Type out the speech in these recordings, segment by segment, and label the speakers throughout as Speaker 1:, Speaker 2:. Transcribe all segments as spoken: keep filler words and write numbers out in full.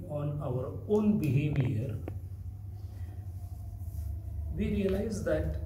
Speaker 1: on our own behavior, we realize that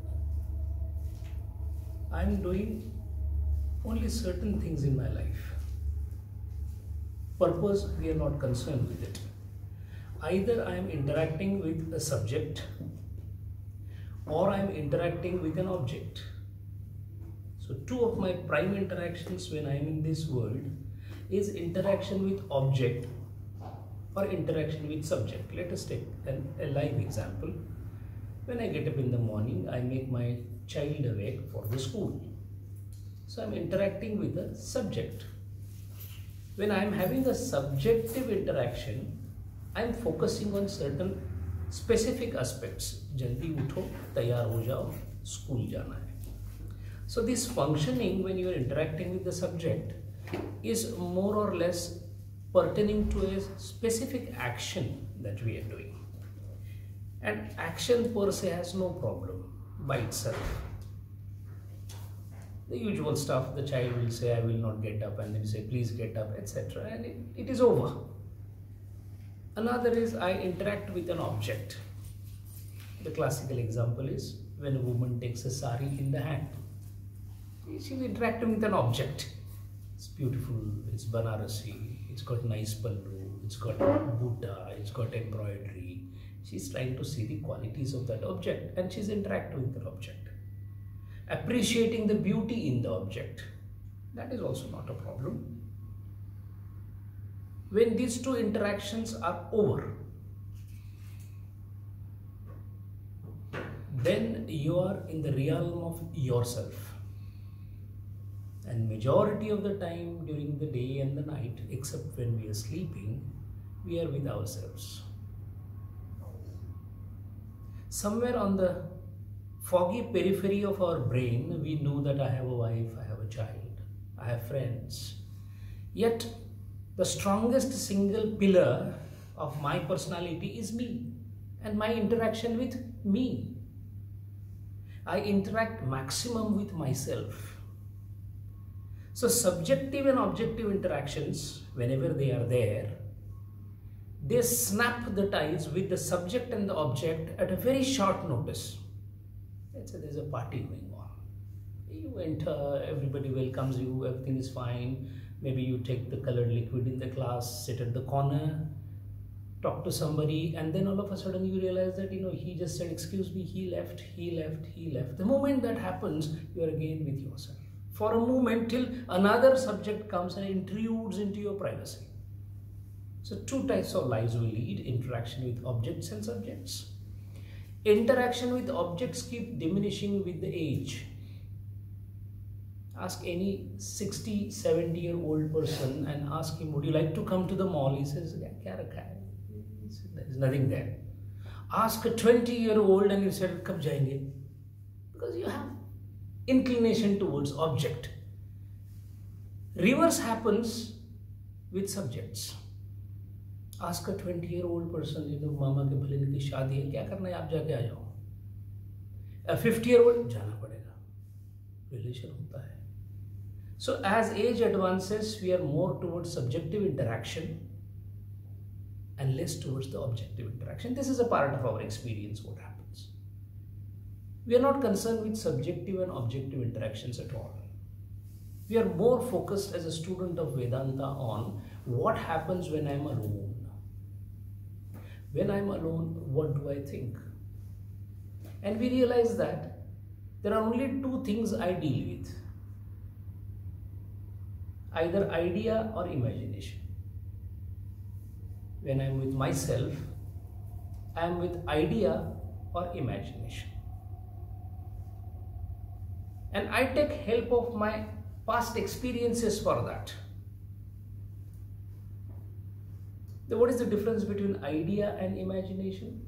Speaker 1: I'm doing only certain things in my life. Purpose, we are not concerned with it. Either I am interacting with a subject or I am interacting with an object. So two of my prime interactions when I am in this world is interaction with object or interaction with subject. Let us take an, a live example. When I get up in the morning, I make my child awake for the school. So I am interacting with a subject. When I am having a subjective interaction, I am focusing on certain specific aspects. Jaldi utho, tayar ho jao, school jana hai. So this functioning when you are interacting with the subject is more or less pertaining to a specific action that we are doing. And action per se has no problem by itself. The usual stuff, the child will say, I will not get up, and then say, please get up, et cetera. And it, it is over. Another is I interact with an object. The classical example is when a woman takes a sari in the hand. She's interacting with an object. It's beautiful, it's Banarasi, it's got nice pallu, it's got butta, it's got embroidery. She's trying to see the qualities of that object and she's interacting with that object. Appreciating the beauty in the object. That is also not a problem. When these two interactions are over, then you are in the realm of yourself. And majority of the time during the day and the night, except when we are sleeping, we are with ourselves. Somewhere on the foggy periphery of our brain, we know that I have a wife, I have a child, I have friends. Yet, the strongest single pillar of my personality is me and my interaction with me. I interact maximum with myself. So subjective and objective interactions, whenever they are there, they snap the ties with the subject and the object at a very short notice. Let's say there's a party going on. You enter, everybody welcomes you, everything is fine. Maybe you take the colored liquid in the class, sit at the corner, talk to somebody, and then all of a sudden you realize that, you know, he just said, excuse me, he left, he left, he left. The moment that happens, you are again with yourself. For a moment till another subject comes and intrudes into your privacy. So two types of lives we lead: interaction with objects and subjects. Interaction with objects keep diminishing with the age. Ask any sixty, seventy year old person and ask him, would you like to come to the mall? He says, there is nothing there. Ask a twenty year old and he said, kab jayenge? Because you have inclination towards object. Reverse happens with subjects. Ask a twenty year old person, you know, mama ke bhalin ki shaadi hai, kya karna hai, aap jaake aa jao. A fifty year old, jana padega. Relation hota hai. So as age advances, we are more towards subjective interaction and less towards the objective interaction. This is a part of our experience, what happens. We are not concerned with subjective and objective interactions at all. We are more focused as a student of Vedanta on what happens when I am alone. When I am alone, what do I think? And we realize that there are only two things I deal with. Either idea or imagination. When I am with myself, I am with idea or imagination. And I take help of my past experiences for that. Then what is the difference between idea and imagination?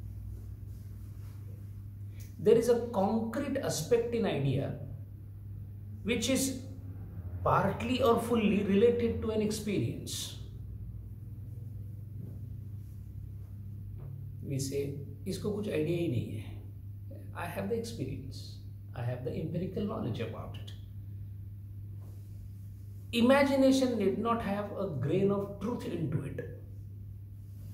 Speaker 1: There is a concrete aspect in idea which is partly or fully related to an experience. We say, isko kuch idea hi nahi hai. I have the experience. I have the empirical knowledge about it. Imagination need not have a grain of truth into it.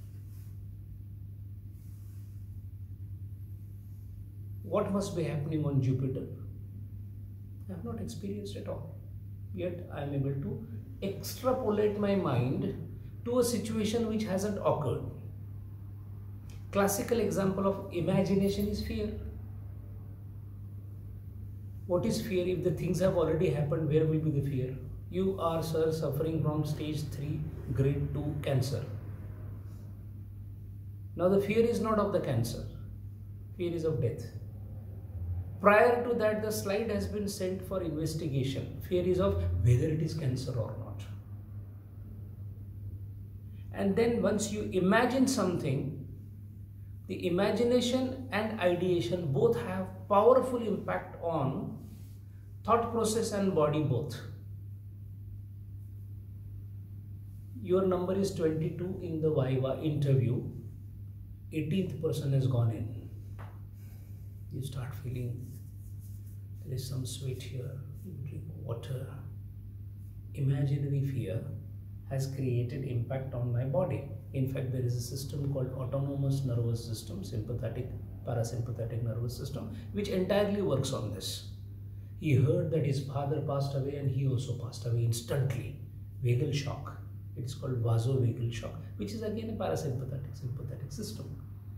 Speaker 1: what must be happening on Jupiter? I have not experienced it all. Yet I am able to extrapolate my mind to a situation which hasn't occurred. Classical example of imagination is fear. What is fear? If the things have already happened, where will be the fear? You are, sir, suffering from stage three, grade two cancer. Now the fear is not of the cancer. Fear is of death. Prior to that, the slide has been sent for investigation. Fear is of whether it is cancer or not. And then once you imagine something, the imagination and ideation both have powerful impact on thought process and body both. Your number is twenty-two in the Viva interview. eighteenth person has gone in. You start feeling there is some sweat here. You drink water. Imaginary fear has created impact on my body. In fact, there is a system called autonomous nervous system, sympathetic, parasympathetic nervous system, which entirely works on this. He heard that his father passed away and he also passed away instantly. Vagal shock. It is called vasovagal shock, which is again a parasympathetic, sympathetic system.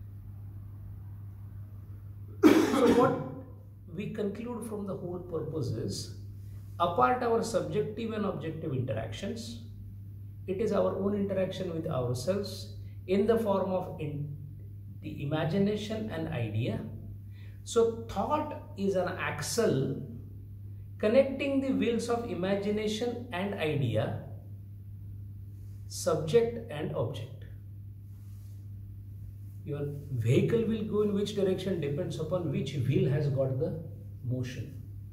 Speaker 1: So what we conclude from the whole purpose is, apart our subjective and objective interactions, it is our own interaction with ourselves in the form of in the imagination and idea. So thought is an axle connecting the wheels of imagination and idea, subject and object. Your vehicle will go in which direction depends upon which wheel has got the motion.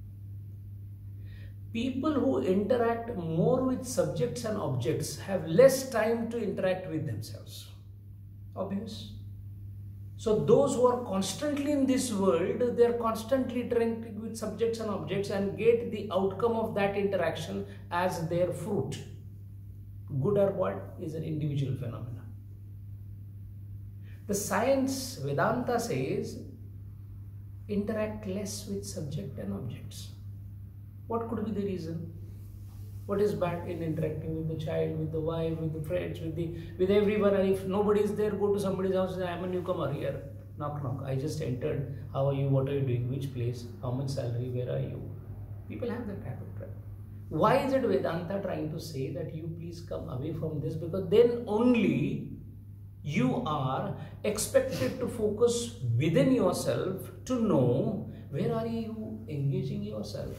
Speaker 1: People who interact more with subjects and objects have less time to interact with themselves. Obvious. So those who are constantly in this world, they are constantly interacting with subjects and objects and get the outcome of that interaction as their fruit. Good or bad is an individual phenomenon. The science, Vedanta says, interact less with subject and objects. What could be the reason? What is bad in interacting with the child, with the wife, with the friends, with the with everyone? And if nobody is there, go to somebody's house and say, I am a newcomer here. Knock, knock. I just entered. How are you? What are you doing? Which place? How much salary? Where are you? People have that habit, right? Why is it Vedanta trying to say that you please come away from this? Because then only you are expected to focus within yourself to know where are you engaging yourself.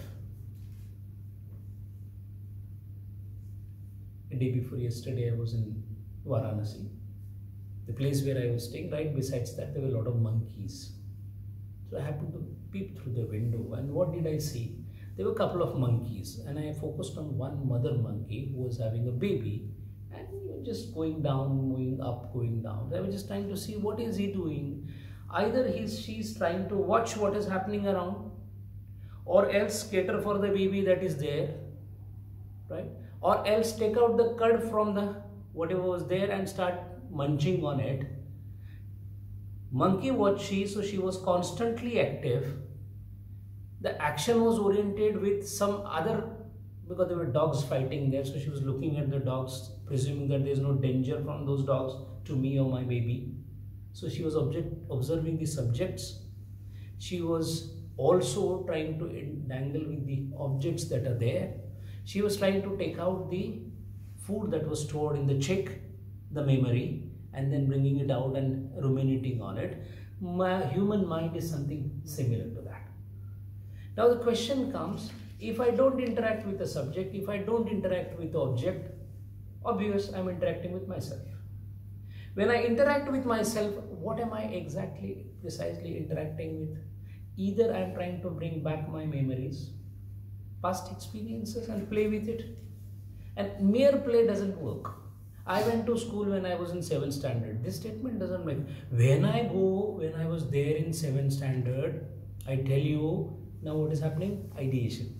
Speaker 1: A day before yesterday, I was in Varanasi, the place where I was staying. Right besides that, there were a lot of monkeys. So I happened to peep through the window, and what did I see? There were a couple of monkeys, and I focused on one mother monkey who was having a baby, and he was just going down, moving up, going down. I was just trying to see what is he doing. Either he's she's trying to watch what is happening around, or else cater for the baby that is there, right? Or else take out the cud from the whatever was there and start munching on it. Monkey was she, so she was constantly active. The action was oriented with some other, because there were dogs fighting there, so she was looking at the dogs, presuming that there is no danger from those dogs to me or my baby. So she was object, observing the subjects. She was also trying to entangle with the objects that are there. She was trying to take out the food that was stored in the chick, the memory, and then bringing it out and ruminating on it. My human mind is something similar to that. Now the question comes, if I don't interact with the subject, if I don't interact with the object, obvious, I'm interacting with myself. When I interact with myself, what am I exactly, precisely interacting with? Either I'm trying to bring back my memories, past experiences, and play with it. And mere play doesn't work. I went to school when I was in seventh standard. This statement doesn't make. When I go, when I was there in seventh standard, I tell you, now what is happening? Ideation.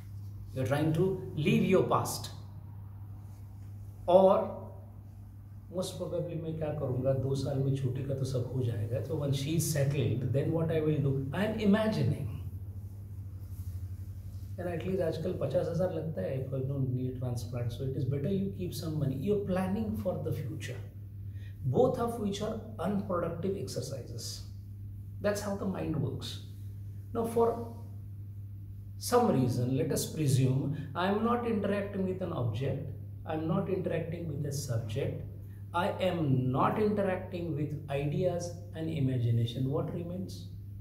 Speaker 1: You're trying to leave your past. Or most probably मैं क्या करूँगा, दो साल में छोटी का तो सब हो जाएगा, तो once she is settled then what I will do, I am imagining. And at least आजकल पचास हजार लगता है if you don't need transplant, so it is better you keep some money, you are planning for the future, both of which are unproductive exercises. That's how the mind works. Now for some reason, let us presume I am not interacting with an object, I am not interacting with a subject, I am not interacting with ideas and imagination. What remains?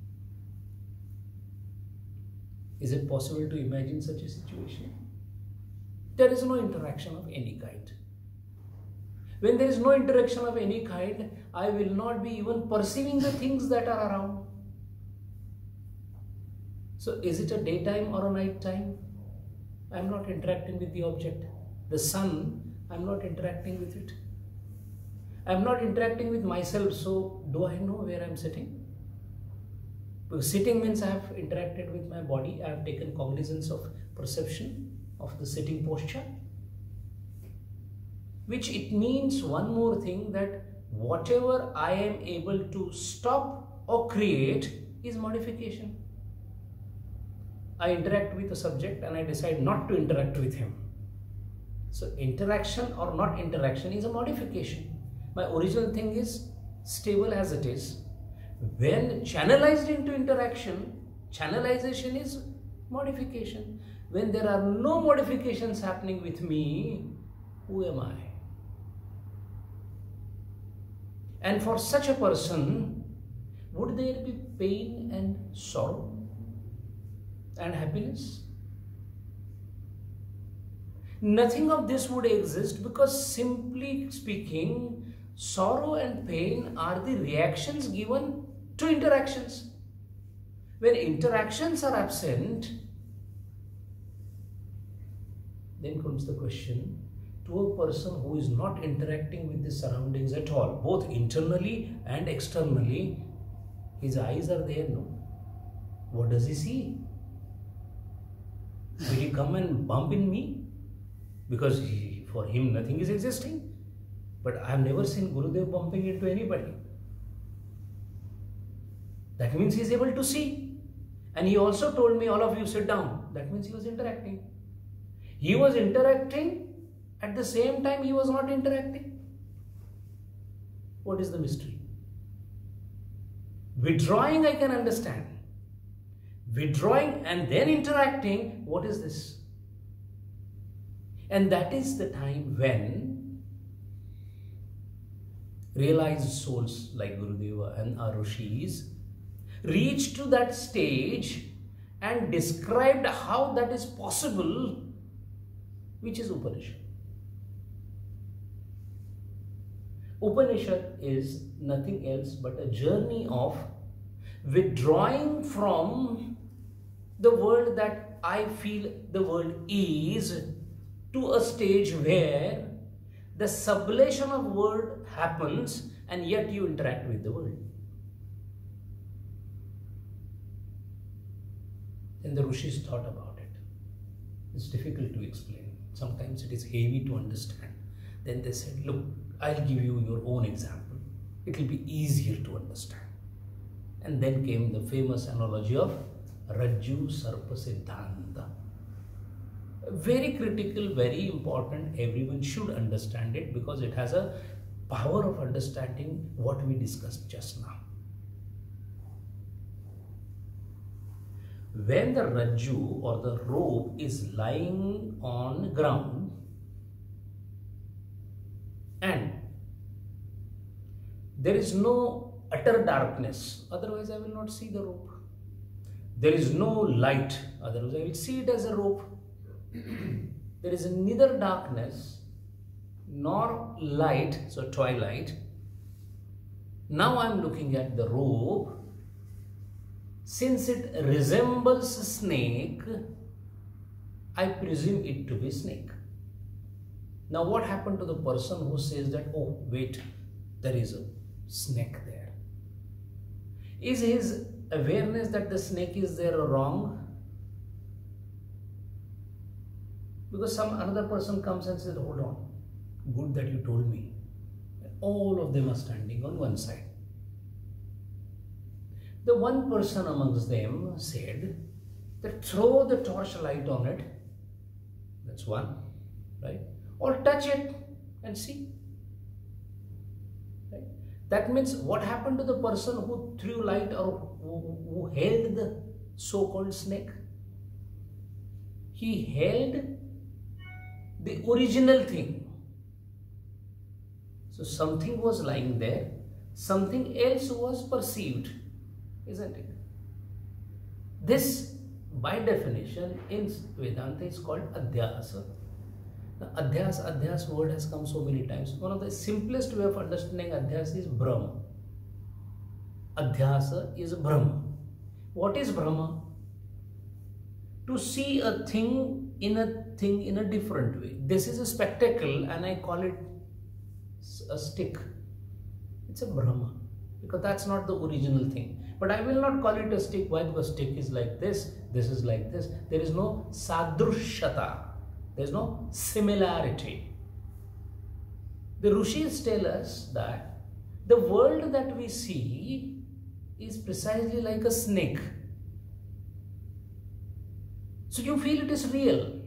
Speaker 1: Is it possible to imagine such a situation? There is no interaction of any kind. When there is no interaction of any kind, I will not be even perceiving the things that are around. So is it a daytime or a night time? I am not interacting with the object. The sun, I am not interacting with it. I am not interacting with myself, so do I know where I am sitting? Because sitting means I have interacted with my body, I have taken cognizance of perception of the sitting posture. Which it means one more thing, that whatever I am able to stop or create is modification. I interact with a subject and I decide not to interact with him. So interaction or not interaction is a modification. My original thing is stable as it is. When channelized into interaction, channelization is modification. When there are no modifications happening with me, who am I? And for such a person, would there be pain and sorrow and happiness? Nothing of this would exist, because simply speaking, sorrow and pain are the reactions given to interactions. When interactions are absent, then comes the question, to a person who is not interacting with the surroundings at all, both internally and externally, his eyes are there, no? What does he see? Will he come and bump in me? Because he, for him nothing is existing. But I have never seen Gurudev bumping into anybody. That means he is able to see. And he also told me, all of you sit down. That means he was interacting. He was interacting. At the same time, he was not interacting. What is the mystery? Withdrawing, I can understand. Withdrawing and then interacting, what is this? And that is the time when realized souls like Gurudeva and our Rishis reached to that stage and described how that is possible, which is Upanishad. Upanishad is nothing else but a journey of withdrawing from the world that I feel the world is, to a stage where the sublation of world happens and yet you interact with the world. And the Rishis thought about it. It's difficult to explain. Sometimes it is heavy to understand. Then they said, look, I'll give you your own example. It will be easier to understand. And then came the famous analogy of Rajju Sarpa Siddhanta. Very critical, very important. Everyone should understand it because it has a power of understanding what we discussed just now. When the Rajju or the rope is lying on ground, and there is no utter darkness, otherwise I will not see the rope. There is no light, otherwise I will see it as a rope. There is neither darkness nor light, so twilight. Now I am looking at the rope. Since it resembles a snake, I presume it to be snake. Now what happened to the person who says that, oh wait, there is a snake there? Is his awareness that the snake is there wrong? Because some another person comes and says, hold on, good that you told me. all of them are standing on one side. The one person amongst them said that throw the torchlight on it, that's one, right? Or touch it and see. Right? That means what happened to the person who threw light or who, who held the so-called snake? He held the original thing. So something was lying there, something else was perceived, isn't it? This, by definition, in Vedanta is called adhyasa. Now, adhyas, adhyas word has come so many times. One of the simplest way of understanding adhyas is Brahma. Adhyasa is Brahma. What is Brahma? To see a thing in a thing in a different way. This is a spectacle and I call it a stick. It's a Brahma because that's not the original thing. But I will not call it a stick. Why? Because stick is like this, this is like this. There is no sadrushata. There is no similarity. The Rishis tell us that the world that we see is precisely like a snake. So you feel it is real.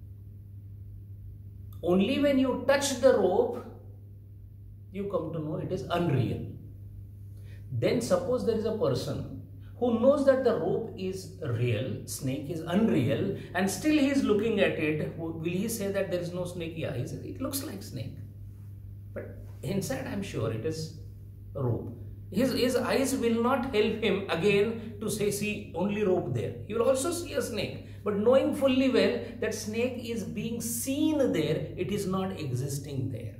Speaker 1: Only when you touch the rope, you come to know it is unreal. Then suppose there is a person who knows that the rope is real, snake is unreal, and still he is looking at it. Will he say that there is no snake? Yeah, he says it looks like snake. But inside I am sure it is a rope. His, his eyes will not help him again to say, see only rope there. He will also see a snake. But knowing fully well that snake is being seen there, it is not existing there.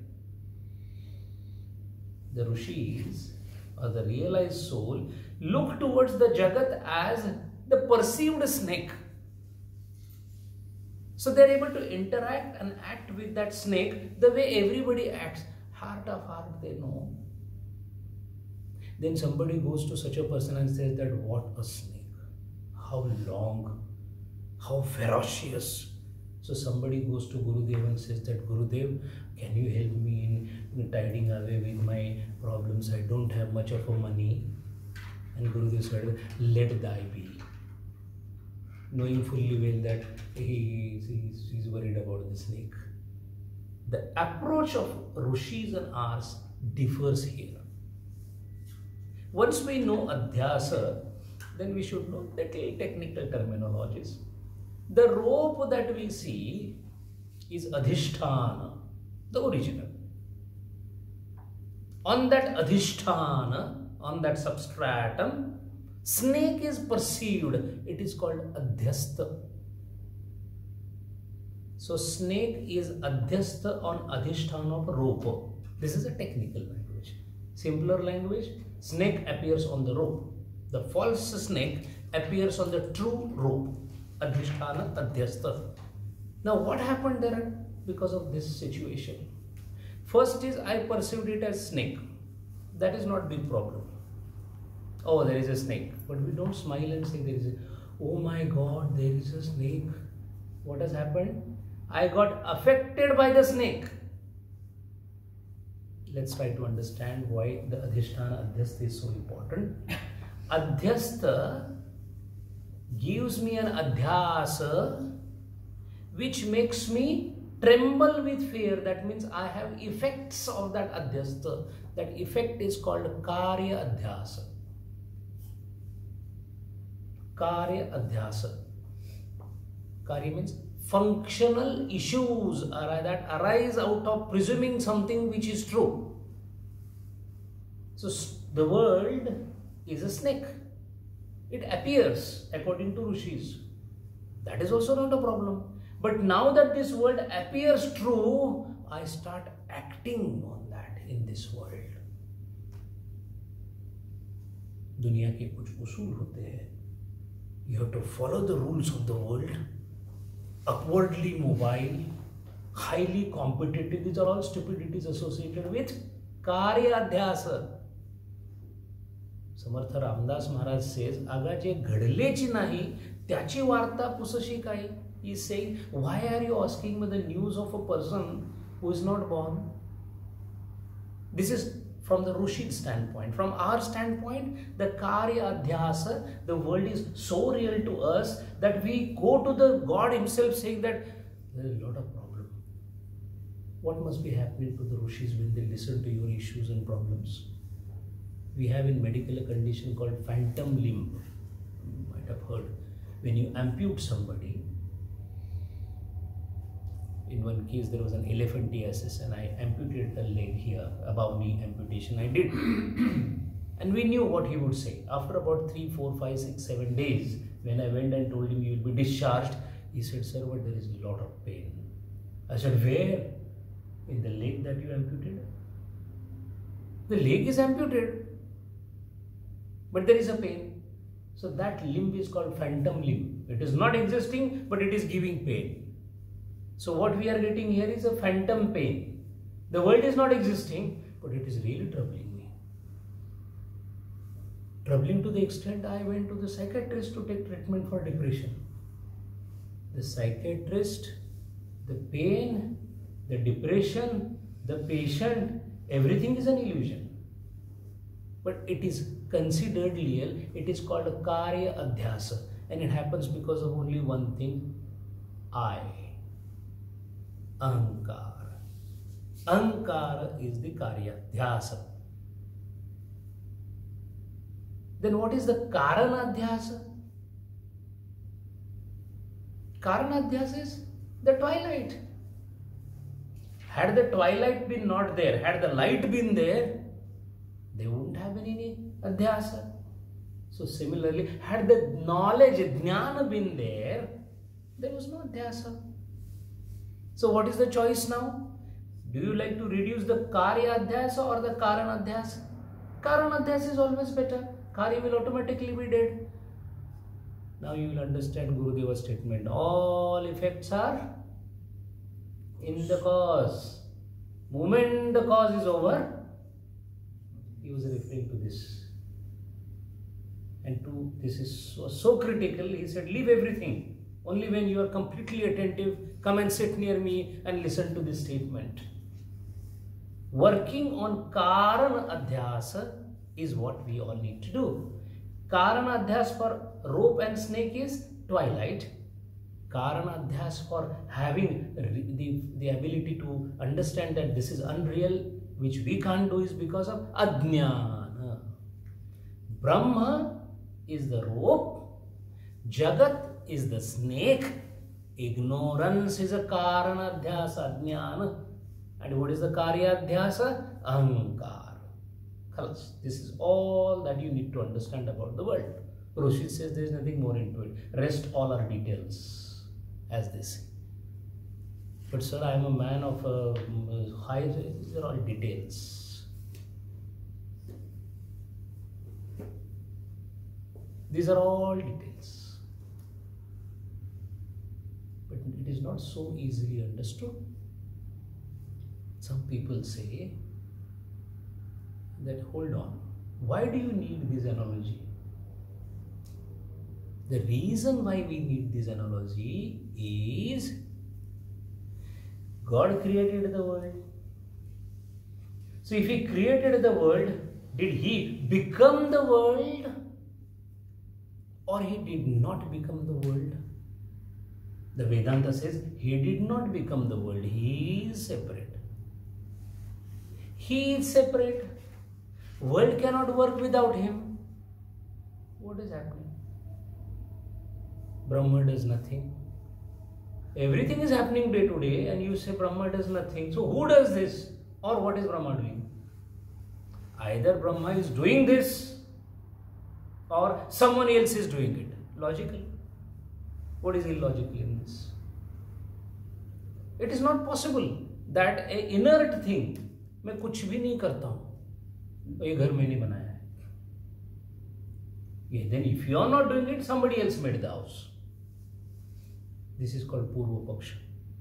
Speaker 1: The Rishis, or the realized soul, look towards the Jagat as the perceived snake. So they are able to interact and act with that snake the way everybody acts. Heart of heart they know. Then somebody goes to such a person and says that what a snake, how long, how ferocious. So somebody goes to Gurudev and says that Gurudev, can you help me in tiding away with my problems? I don't have much of a money. And Gurudev said, let thy be. Knowing fully well that he is he's worried about the snake. The approach of Rishis and ours differs here. Once we know adhyasa, then we should know the technical terminologies. The rope that we see is adhisthana, the original. On that adhisthana, on that substratum, snake is perceived. It is called adhyastha. So snake is adhyastha on adhisthana of rope. This is a technical language. Simpler language, snake appears on the rope. The false snake appears on the true rope. Adhisthana, adhyastha. Now what happened there because of this situation? First is I perceived it as snake. That is not big problem. Oh, there is a snake. But we don't smile and say there is a, oh my God, there is a snake. What has happened? I got affected by the snake. Let's try to understand why the adhisthana, adhyastha is so important. Adhyastha gives me an adhyasa which makes me tremble with fear. That means I have effects of that adhyastha. That effect is called karya adhyasa. Karya adhyasa. Karya means functional issues that arise out of presuming something which is true. So the world is a snake. It appears according to Rishis. That is also not a problem. But now that this world appears true, I start acting on that in this world. दुनिया के कुछ उसूल होते हैं. You have to follow the rules of the world. Upwardly mobile, highly competitive. These are all stupidities associated with karya adhyasa. Samarth Ramdas Maharaj says, "Aga je घडलेची नाही त्याची वार्ता पुसशी काय?" He is saying, why are you asking me the news of a person who is not born? This is from the Rushi standpoint. From our standpoint, the Karya Adhyasa, the world is so real to us that we go to the God himself saying that there is a lot of problem. What must be happening to the Rushis when they listen to your issues and problems? We have in medical a condition called phantom limb. You might have heard. When you ampute somebody, in one case there was an elephantiasis and I amputated a leg here, above knee amputation I did. And we knew what he would say. After about three, four, five, six, seven days, when I went and told him you will be discharged, he said, sir, but there is a lot of pain. I said, where? In the leg that you amputated? The leg is amputated, but there is a pain. So that limb is called phantom limb. It is not existing, but it is giving pain. So what we are getting here is a phantom pain. The world is not existing, but it is really troubling me. Troubling to the extent I went to the psychiatrist to take treatment for depression. The psychiatrist, the pain, the depression, the patient, everything is an illusion. But it is considered real. It is called a Karya Adhyasa. And it happens because of only one thing, I. Ahankara. Ahankara is the Karya Adhyasa. Then what is the Karana Adhyasa? Karana Adhyasa is the twilight. Had the twilight been not there, had the light been there, they wouldn't have any Adhyasa. So similarly, had the knowledge, Jnana been there, there was no Adhyasa. So what is the choice now? Do you like to reduce the Karya Adhyasa or the Karana Adhyasa? Karana Adhyasa is always better. Karya will automatically be dead. Now you will understand Gurudeva's statement. All effects are in the cause. Moment the cause is over, he was referring to this. And to this is so, so critical, he said, leave everything. Only when you are completely attentive, come and sit near me and listen to this statement. Working on Karana Adhyasa is what we all need to do. Karana Adhyasa for rope and snake is twilight. Karana Adhyasa for having the, the ability to understand that this is unreal, which we can't do, is because of Ajnana. Brahma is the rope, Jagat is the snake, ignorance is a Karana Adhyasa, Ajnana. And what is the Karya Adhyasa? Ahankar. Khalas. This is all that you need to understand about the world. Roshi says there is nothing more into it. Rest all are details, as they say. But sir, I am a man of uh, high, these are all details. These are all details. But it is not so easily understood. Some people say that, hold on, why do you need this analogy? The reason why we need this analogy is God created the world. So if he created the world, did he become the world? Or he did not become the world? The Vedanta says he did not become the world. He is separate. He is separate. World cannot work without him. What is happening? Brahma does nothing. Everything is happening day to day and you say Brahma does nothing. So who does this? Or what is Brahma doing? Either Brahma is doing this or someone else is doing it. Logical. What is illogical in this? It is not possible that an inert thing, मैं कुछ भी नहीं करता हूँ, ये घर मैंने बनाया है. Yeah, then if you are not doing it, somebody else made the house. This is called Purva Paksha.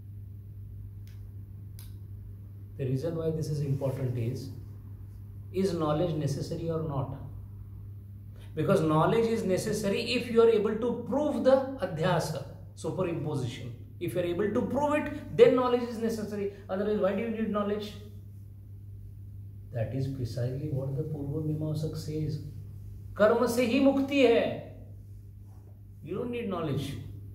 Speaker 1: The reason why this is important is, is knowledge necessary or not? Because knowledge is necessary if you are able to prove the adhyasa, superimposition. If you are able to prove it, then knowledge is necessary. Otherwise, why do you need knowledge? That is precisely what the Purva Mimamsak says. Karma se hi mukti hai. You don't need knowledge.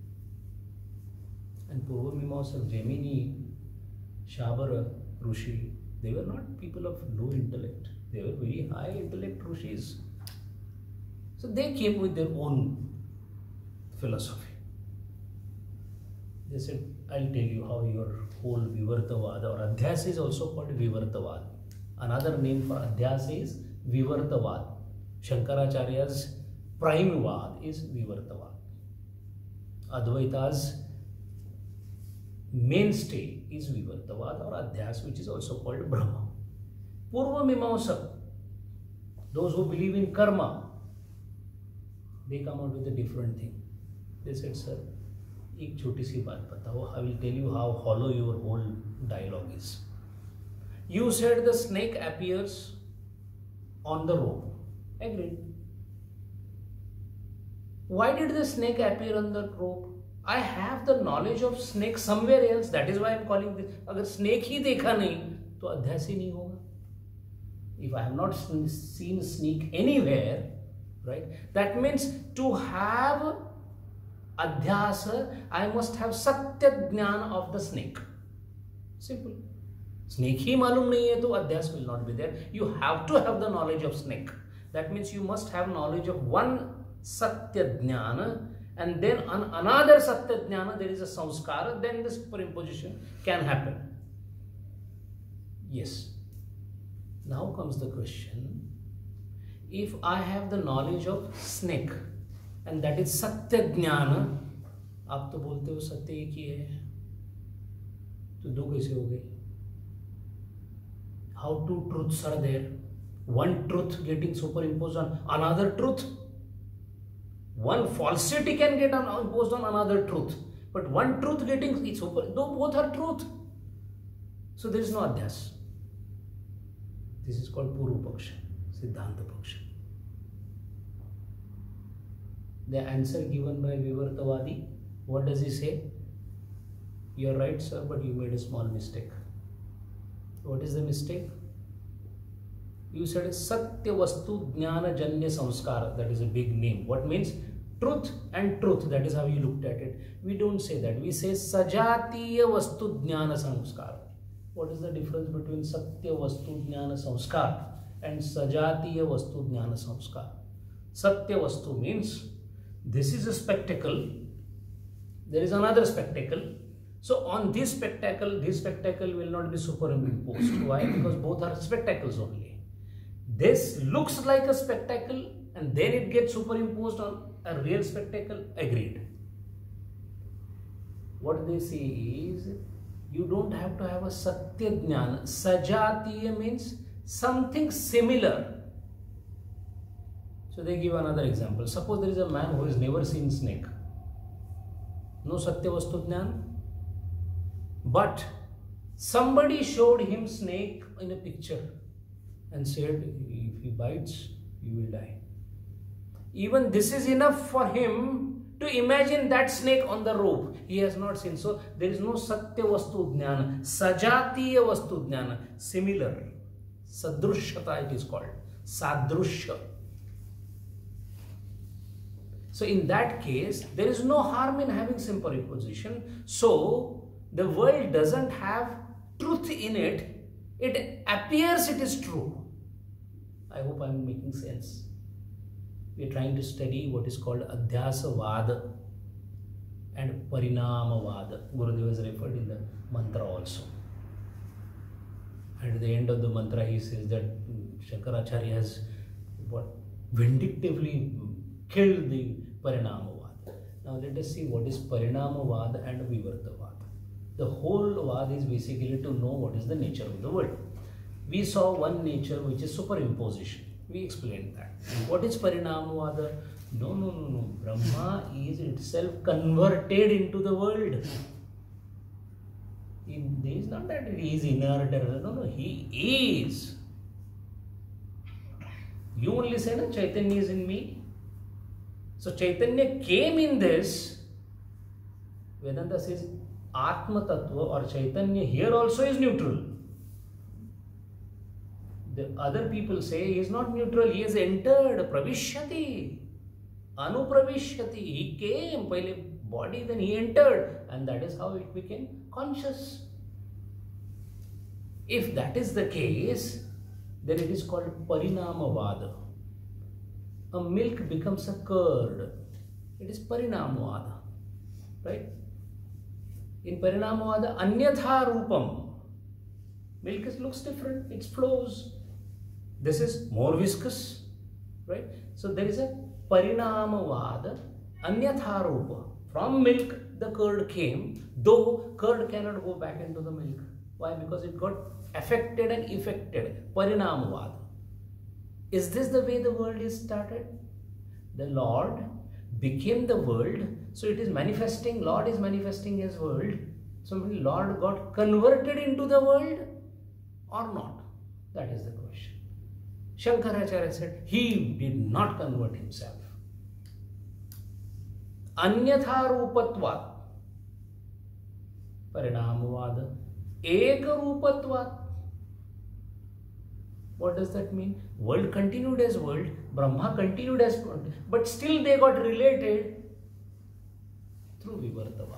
Speaker 1: And Purva Mimamsak, Jaimini, Shabara, Rishi, they were not people of low intellect. They were very high intellect Rishis. So they came with their own philosophy. They said, I'll tell you how your whole Vivartavad or Adhyasa is also called Vivartavad. Another name for Adhyasa is Vivartavad. Shankaracharya's prime Vad is Vivartavad. Advaita's mainstay is Vivartavad or Adhyasa, which is also called Brahma. Purva Mimamsak, those who believe in karma, they come out with a different thing. They said, sir, एक छोटी सी बात बताओ. I will tell you how hollow your whole dialogue is. You said the snake appears on the rope. Agreed. Why did the snake appear on the rope? I have the knowledge of snake somewhere else. That is why I am calling this. अगर snake ही देखा नहीं तो अध्यास ही नहीं होगा. If I have not seen snake anywhere, right? That means to have adhyasa, I must have satya jnana of the snake. Simple. Snake ही मालूम नहीं है तो अध्यास will not be there. You have to have the knowledge of snake. That means you must have knowledge of one satya jnana, and then on another satya jnana there is a samskara, then this superimposition can happen. Yes. Now comes the question, if I have the knowledge of snake and that is satya jnana, आप तो बोलते हो सत्य एक ही है, तो दो कैसे हो गए? How two truths are there? One truth getting superimposed on another truth. One falsity can get imposed on another truth, but one truth getting it's super. Though both are truth, so there is no adhyas. This is called Purva Paksha, Siddhanta Paksha. The answer given by Vivartavadi, what does he say? You are right, sir, but you made a small mistake. What is the mistake? You said Satya Vastu Jnana Janya Samskara. That is a big name. What means? Truth and truth. That is how you looked at it. We don't say that. We say Sajatiya Vastu Jnana Samskara. What is the difference between Satya Vastu Jnana Samskara and Sajatiya Vastu Jnana Samskara? Satya Vastu means this is a spectacle. There is another spectacle. So on this spectacle, this spectacle will not be superimposed. Why? Because both are spectacles only. This looks like a spectacle and then it gets superimposed on a real spectacle. Agreed. What they say is, you don't have to have a Satya Jnana. Sajatiya means something similar. So they give another example. Suppose there is a man who has never seen snake. No Satya Vastu Jnana. But somebody showed him snake in a picture and said, if he bites, you will die. Even this is enough for him to imagine that snake on the rope. He has not seen. So there is no Satya Vastu Jnana. Sajatiya Vastu Jnana. Similar. Sadrushyata it is called. Sadrushya. So in that case, there is no harm in having superimposition. So the world doesn't have truth in it. It appears it is true. I hope I am making sense. We are trying to study what is called Adhyasa Vada and Parinama Vada. Gurudev has referred in the mantra also. And at the end of the mantra he says that Shankaracharya has what vindictively killed the Parinama Vada. Now let us see what is Parinama Vada and Vivarta Vada. The whole Vada is basically to know what is the nature of the world. We saw one nature which is superimposition. We explained that. What is Parinamavada? No, no, no, no. Brahma is itself converted into the world. It is not that he is inert. No, no, he is. You only say, no, Chaitanya is in me. So Chaitanya came in this. Vedanta says Atma Tattva or Chaitanya here also is neutral. The other people say he is not neutral, he has entered, pravishyati, anupravishyati, he came, pehle body, then he entered, and that is how it became conscious. If that is the case, then it is called parinamavada. A milk becomes a curd. It is parinamavada, right? In parinamavada, anyatha rupam. Milk is, looks different, it flows. This is more viscous, right? So there is a parinamavada, anyatha rupa. From milk, the curd came, though curd cannot go back into the milk. Why? Because it got affected and effected. Parinamavada. Is this the way the world is started? The Lord became the world, so it is manifesting, Lord is manifesting as world. So Lord got converted into the world or not? That is the question. Shankaracharya said, he did not convert himself. Anyatha rupatvat, parinamavada, eka rupatvat. What does that mean? World continued as world, Brahma continued as world, but still they got related through Vivartavad.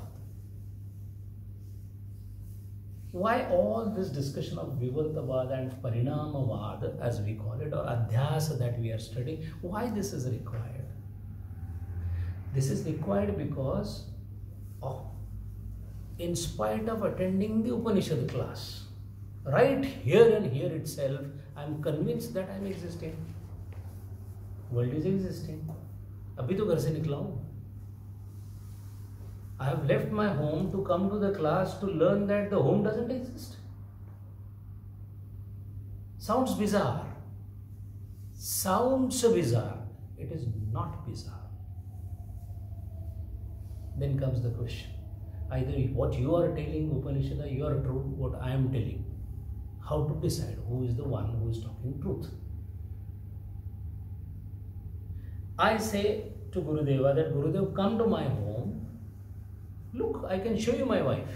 Speaker 1: Why all this discussion of Vivartavad and Parinamavad, as we call it, or Adhyasa that we are studying? Why this is required? This is required because of, in spite of attending the Upanishad class, right here and here itself, I am convinced that I am existing. World is existing. Abhi to ghar se nikla hu. I have left my home to come to the class to learn that the home doesn't exist. Sounds bizarre. Sounds bizarre. It is not bizarre. Then comes the question. Either what you are telling Upanishad, you are true, what I am telling. How to decide who is the one who is talking truth? I say to Gurudeva that, Gurudev, come to my home. Look, I can show you my wife.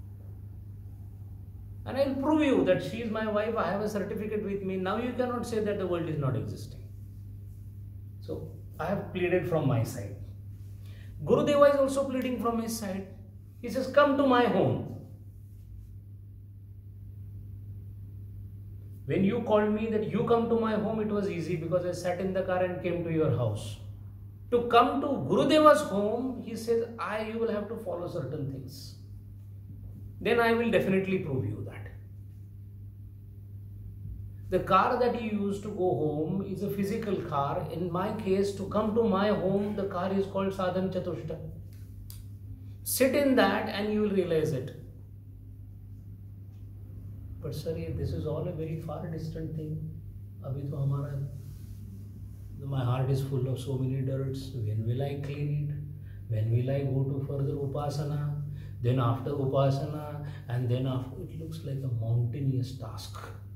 Speaker 1: And I will prove you that she is my wife. I have a certificate with me. Now you cannot say that the world is not existing. So I have pleaded from my side. Gurudeva is also pleading from his side. He says, come to my home. When you called me that you come to my home, it was easy because I sat in the car and came to your house. To come to Gurudeva's home, he says, I, you will have to follow certain things. Then I will definitely prove you that. The car that you use to go home is a physical car. In my case, to come to my home, the car is called Sadhan Chatushta. Sit in that and you will realize it. But sir, this is all a very far distant thing. Abhi to hamara, my heart is full of so many dirts. When will I clean it? When will I go to further Upasana? Then after Upasana, and then after, it looks like a mountainous task.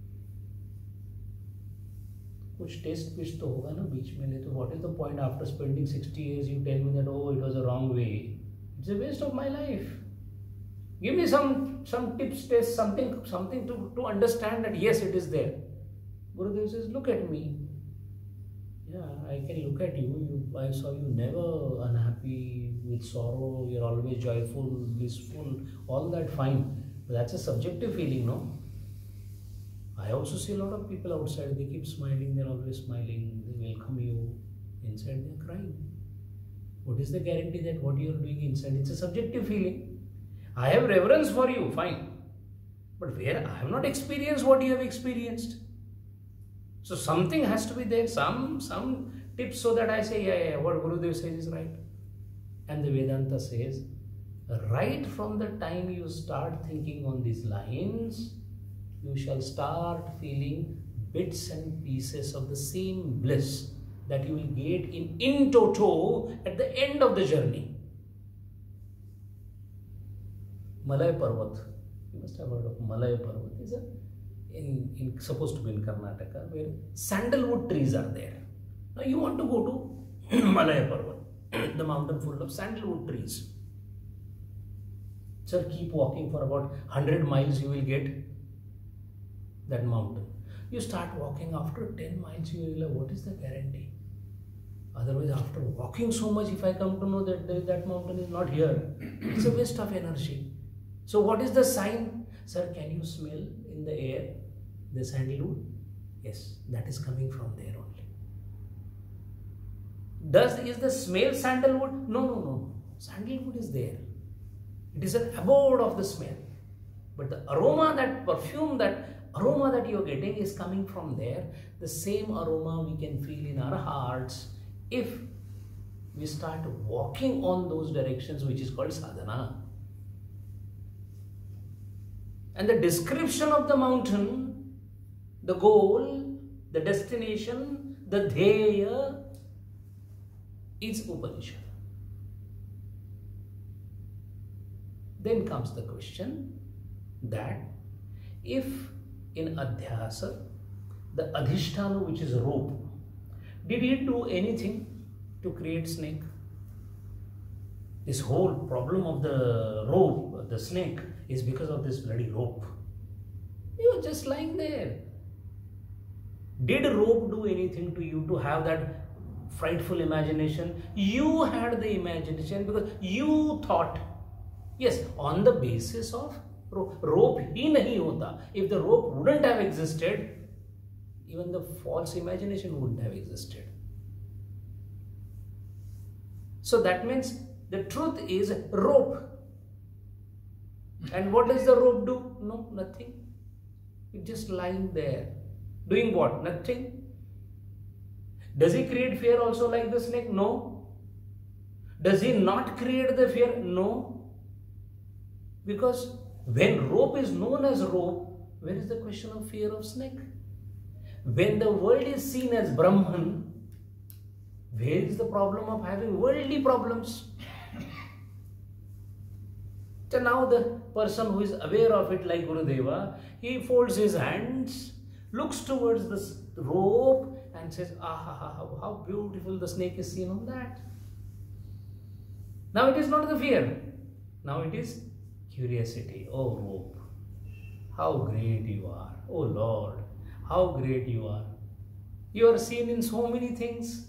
Speaker 1: कुछ test pitch तो होगा ना बीच में, नहीं तो what is the point after spending sixty years you tell me that oh it was a wrong way? It's a waste of my life. Give me some some tips, test something something to, to understand that yes it is there. Gurudev says, look at me. Yeah, I can look at you. you. I saw you never unhappy, with sorrow. You're always joyful, blissful. All that fine. But that's a subjective feeling, no? I also see a lot of people outside. They keep smiling. They're always smiling. They welcome you. Inside they're crying. What is the guarantee that what you're doing inside? It's a subjective feeling. I have reverence for you. Fine. But where I have not experienced what you have experienced. So something has to be there, some some tips so that I say, yeah, yeah, what Gurudev says is right. And the Vedanta says, right from the time you start thinking on these lines, you shall start feeling bits and pieces of the same bliss that you will get in, in toto at the end of the journey. Malay Parvat, you must have heard of Malay Parvat. Is a In, in supposed to be in Karnataka, where sandalwood trees are there. Now you want to go to Malaya Parvat, the mountain full of sandalwood trees. Sir, keep walking for about one hundred miles, you will get that mountain. You start walking, after ten miles you realize, what is the guarantee? Otherwise, after walking so much, if I come to know that the, that mountain is not here, it's a waste of energy. So what is the sign? Sir, can you smell in the air the sandalwood? Yes, that is coming from there only. Does is the smell sandalwood? No, no, no. Sandalwood is there. It is an abode of the smell. But the aroma, that perfume, that aroma that you are getting is coming from there. The same aroma we can feel in our hearts if we start walking on those directions, which is called sadhana. And the description of the mountain, the goal, the destination, the dheya is Upanishad. Then comes the question that if in Adhyasa, the Adhisthana, which is a rope, did he do anything to create snake? This whole problem of the rope, the snake, is because of this bloody rope. You were just lying there. Did rope do anything to you to have that frightful imagination? You had the imagination because you thought, yes, on the basis of rope. Rope hi nahi hota. If the rope wouldn't have existed, even the false imagination wouldn't have existed. So that means the truth is rope. And what does the rope do? No, nothing. It's just lying there. Doing what? Nothing. Does he create fear also like the snake? No. Does he not create the fear? No. Because when rope is known as rope, where is the question of fear of snake? When the world is seen as Brahman, where is the problem of having worldly problems? So now the person who is aware of it, like Gurudeva, he folds his hands, looks towards this rope and says, ah, how beautiful the snake is seen on that. Now it is not the fear. Now it is curiosity. Oh rope, how great you are. Oh Lord, how great you are. You are seen in so many things.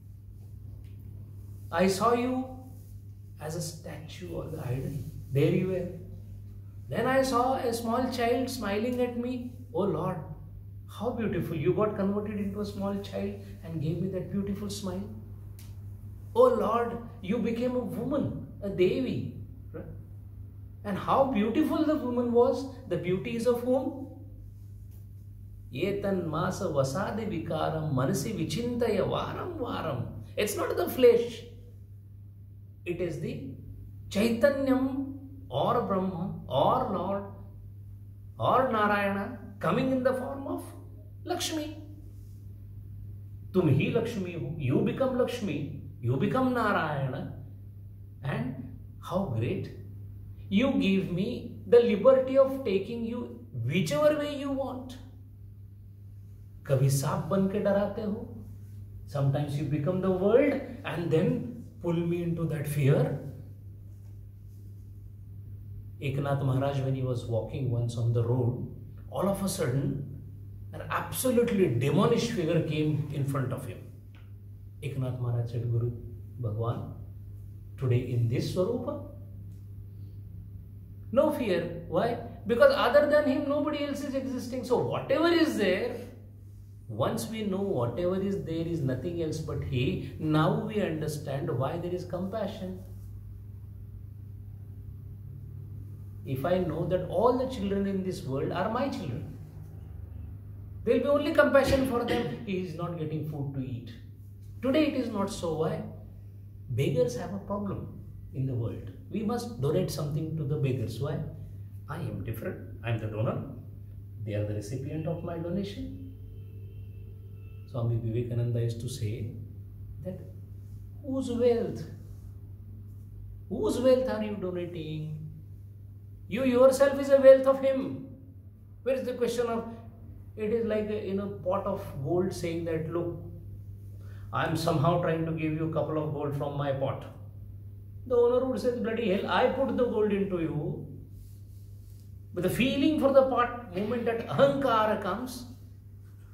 Speaker 1: I saw you as a statue or the idol. There you were. Then I saw a small child smiling at me. Oh Lord, how beautiful. You got converted into a small child and gave me that beautiful smile. Oh Lord, you became a woman, a Devi. Right? And how beautiful the woman was. The beauty is of whom? Yetan masa vasade vikaram manasi vichintaya varam varam. It's not the flesh. It is the Chaitanyam or Brahma or Lord or Narayana coming in the form of Lakshmi. Tum hi Lakshmi ho. You become Lakshmi. You become Narayana. And how great. You give me the liberty of taking you whichever way you want. Kabhi saap ban ke darate ho. Sometimes you become the world and then pull me into that fear. Eknath Maharaj, when he was walking once on the road, all of a sudden, an absolutely demonish figure came in front of him. Eknath Maharaj said, Guru, Bhagwan, today in this Swarupa? No fear. Why? Because other than him, nobody else is existing. So whatever is there, once we know whatever is there is nothing else but he, now we understand why there is compassion. If I know that all the children in this world are my children, there will be only compassion for them. He is not getting food to eat. Today it is not so. Why? Beggars have a problem in the world. We must donate something to the beggars. Why? I am different. I am the donor. They are the recipient of my donation. Swami Vivekananda used to say that whose wealth? Whose wealth are you donating? You yourself is a wealth of him. Where is the question of, it is like a, in a pot of gold saying that, look, I am somehow trying to give you a couple of gold from my pot. The owner would say, bloody hell, I put the gold into you. But the feeling for the pot, moment that ahankara comes,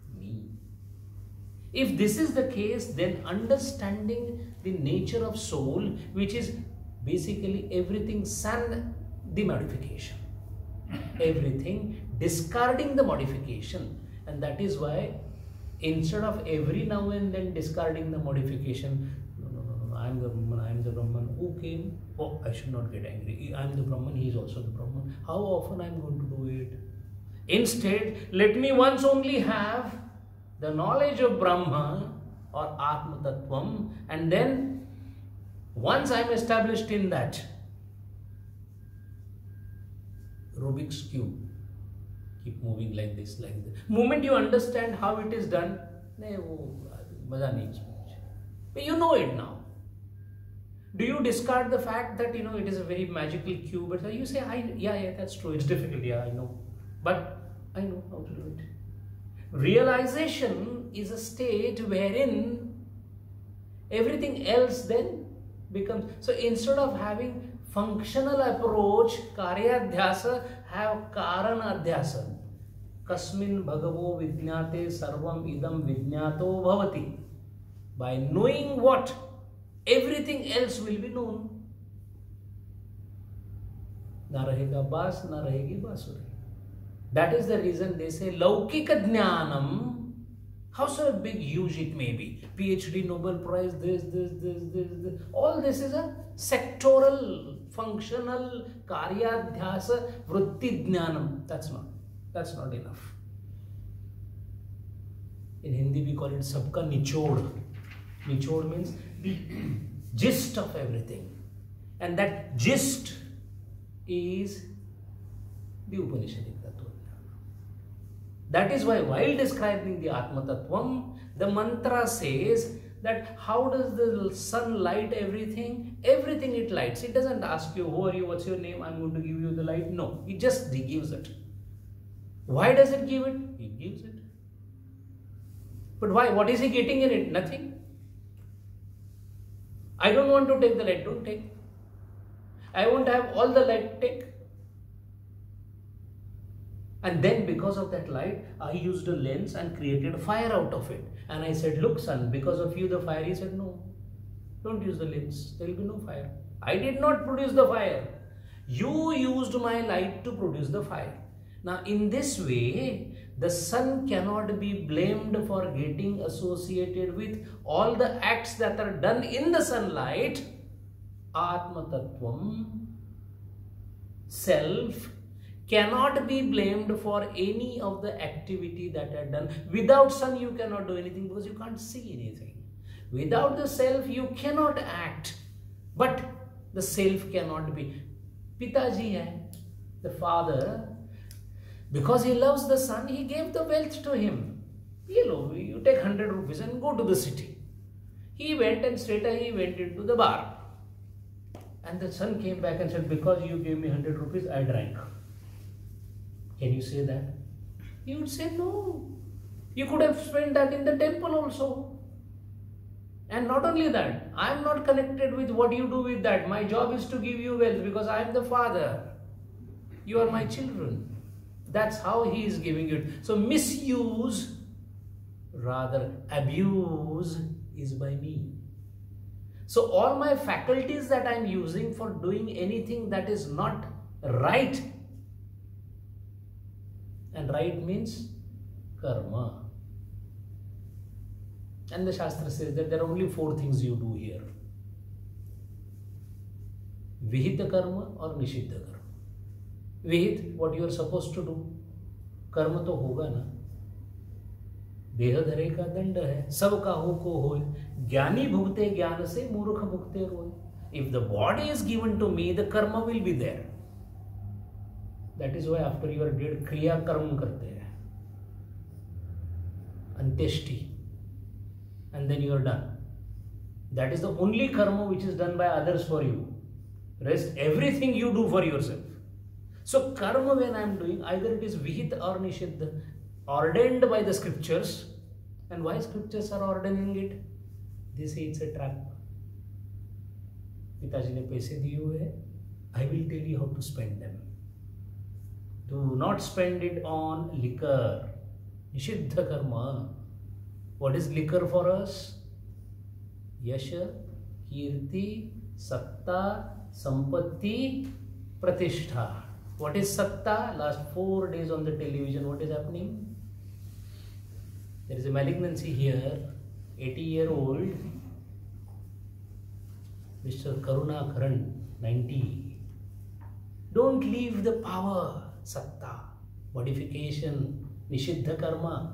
Speaker 1: If this is the case, then understanding the nature of soul, which is basically everything sun, the modification, everything discarding the modification. And that is why instead of every now and then discarding the modification, no, no, no, no, I am the Brahman, I am the Brahman, who came? Oh, I should not get angry. I am the Brahman, he is also the Brahman. How often I am going to do it? Instead, let me once only have the knowledge of Brahma or Atma Tattvam, and then once I am established in that, Rubik's Cube, keep moving like this, like this. Moment you understand how it is done, but you know it now. Do you discard the fact that, you know, it is a very magical cube? But you say, I, yeah, yeah, that's true. It's difficult, yeah, I know. But I know how to do it. Realization is a state wherein everything else then becomes. So instead of having functional approach, karyadhyasa, have karanadhyasa. Kasmin bhagavo vijnate sarvam idam vijnato bhavati. By knowing what, everything else will be known. Na rahega bas, na rahegi basuri. That is the reason they say Laukika Jnanam, howsoever big, huge it may be, PhD, Nobel Prize, this, this, this, this, this, all this is a sectoral, functional, karyadhyasa, vritti jnanam. That's not, that's not enough. In Hindi we call it sabka nichod. Nichod means the gist of everything. And that gist is the Upanishadic Tattva. That is why while describing the Atma Tattvam, the mantra says that how does the sun light everything? Everything it lights. It doesn't ask you, who are you, what's your name, I'm going to give you the light. No, it just gives it. Why does it give it? It gives it. But why? What is he getting in it? Nothing. I don't want to take the light, don't take. I want to have all the light, take. And then because of that light, I used a lens and created fire out of it. And I said, look sun, because of you the fire. He said, no, don't use the lens. There will be no fire. I did not produce the fire. You used my light to produce the fire. Now in this way, the sun cannot be blamed for getting associated with all the acts that are done in the sunlight. Atma Tattvam, self, cannot be blamed for any of the activity that are done. Without sun, you cannot do anything because you can't see anything. Without the self, you cannot act. But the self cannot be. Pitaji hai, the father, because he loves the son, he gave the wealth to him. You know, you take one hundred rupees and go to the city. He went and straight away he went into the bar. And the son came back and said, because you gave me one hundred rupees, I drank. Can you say that? You would say no. You could have spent that in the temple also. And not only that, I am not connected with what you do with that. My job is to give you wealth because I am the father. You are my children. That's how he is giving it. So misuse, rather abuse, is by me. So all my faculties that I am using for doing anything that is not right, and right means karma. And the Shastra says that there are only four things you do here. Vihita karma or Nishiddha karma. Vihit, what you are supposed to do. Karma to hoga na. Deha dhare ka dand hai. Sab kahu ko hoy. Jnani bhugte jnana se murukha bhugte roy. If the body is given to me, the karma will be there. That is why after you are dead, kriya karma karte hai. Anteshti. And then you are done. That is the only karma which is done by others for you. Rest, everything you do for yourself. So karma, when I am doing, either it is vihit or nishiddha, ordained by the scriptures. And why scriptures are ordaining it? They say it's a trap. Pitaji ne paise diye hue hai. I will tell you how to spend them. Do not spend it on liquor. Nishiddha karma. What is liquor for us? Yasha, Kirti, Satta, Sampatti, Pratishtha. What is Satta? Last four days on the television, what is happening? There is a malignancy here. eighty year old Mister Karuna Karan, ninety. Don't leave the power. Satta, modification, Nishiddha karma.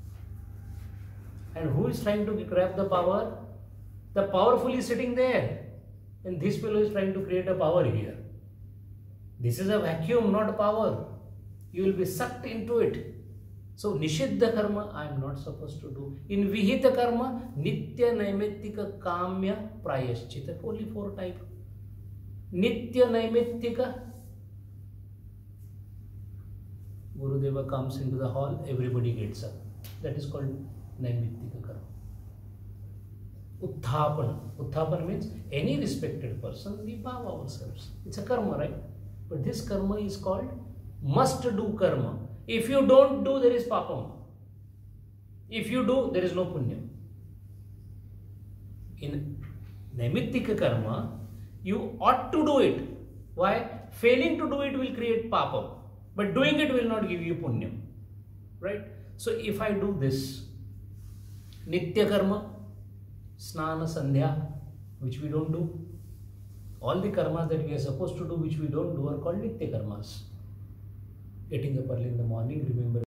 Speaker 1: And who is trying to grab the power? The powerful is sitting there. And this fellow is trying to create a power here. This is a vacuum, not power. You will be sucked into it. So, Nishiddha karma, I am not supposed to do. In Vihita karma, Nitya Naimittika Kamya Prayashchita. Only four types. Nitya Naimittika. Gurudeva comes into the hall, everybody gets up. That is called Naimittika karma. Utthapana. Utthapana means any respected person, we bow ourselves. It's a karma, right? But this karma is called must do karma. If you don't do, there is papam. If you do, there is no punyam. In Naimittika karma, you ought to do it. Why? Failing to do it will create papam. But doing it will not give you punyam. Right? So if I do this, Nitya karma, Snana Sandhya, which we don't do. All the karmas that we are supposed to do, which we don't do, are called Nitya karmas. Getting up early in the morning, remember